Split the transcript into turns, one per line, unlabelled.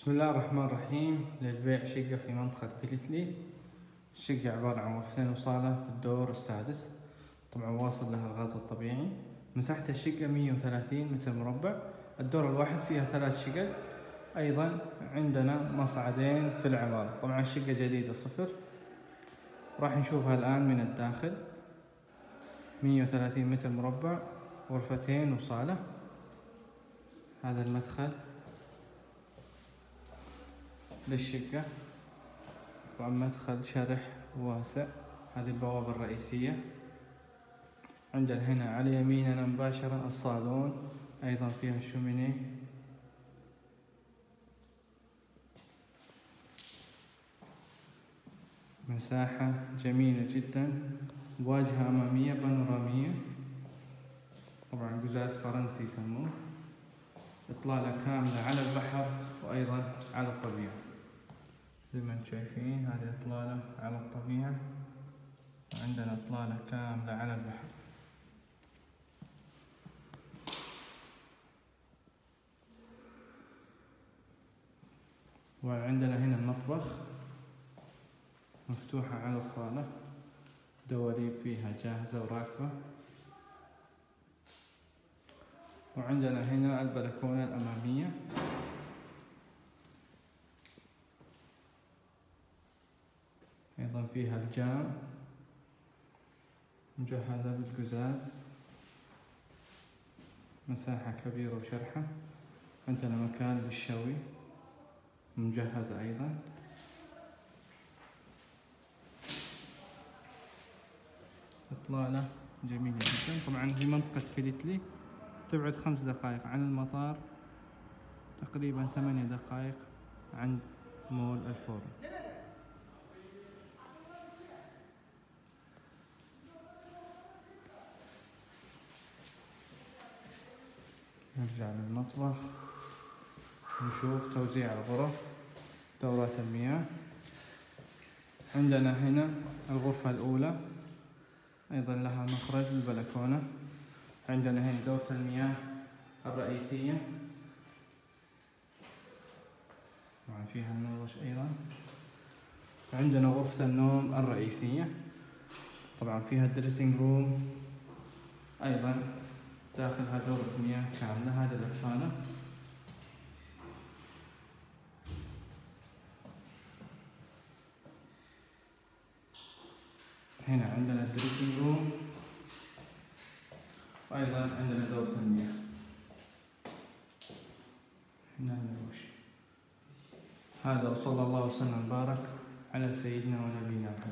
بسم الله الرحمن الرحيم. للبيع شقة في منطقة بيلتلي. الشقة عبارة عن غرفتين وصالة في الدور السادس، طبعا واصل لها الغاز الطبيعي. مساحة الشقة 130 متر مربع. الدور الواحد فيها 3 شقق. أيضا عندنا مصعدين في العمارة. طبعا الشقة جديدة صفر. راح نشوفها الآن من الداخل. 130 متر مربع، غرفتين وصالة. هذا المدخل للشقة، طبعا مدخل شرح واسع. هذه البوابة الرئيسية. عندنا هنا على يميننا مباشرة الصالون، أيضا فيها شومينيه. مساحة جميلة جدا، واجهة أمامية بانورامية، طبعا قزاز فرنسي يسموه. إطلالة كاملة على البحر وأيضا على الطبيعة. زي ما انتم شايفين هذه إطلالة على الطبيعة، وعندنا إطلالة كاملة على البحر. وعندنا هنا المطبخ مفتوحة على الصالة، دواليب فيها جاهزة وراكبة. وعندنا هنا البلكونة الأمامية، أيضا فيها الجام مجهزة بالقزاز. مساحة كبيرة وشرحة. عندنا مكان للشوي مجهز أيضا. إطلالة جميلة جدا. طبعا في منطقة بيلتلي، تبعد 5 دقائق عن المطار، تقريبا 8 دقائق عن مول الفورم. نرجع للمطبخ نشوف توزيع الغرف، دورات المياه. عندنا هنا الغرفة الأولى، أيضا لها مخرج للبلكونة. عندنا هنا دورة المياه الرئيسية، طبعا فيها النورش أيضا. عندنا غرفة النوم الرئيسية، طبعا فيها الدريسنج روم، أيضا داخلها دورة مياه كاملة. هذه الأطفالة. هنا عندنا الدريسنج روم، وأيضا عندنا دورة المياه. هنا النوش. هذا وصلى الله وسلم وبارك على سيدنا ونبينا محمد.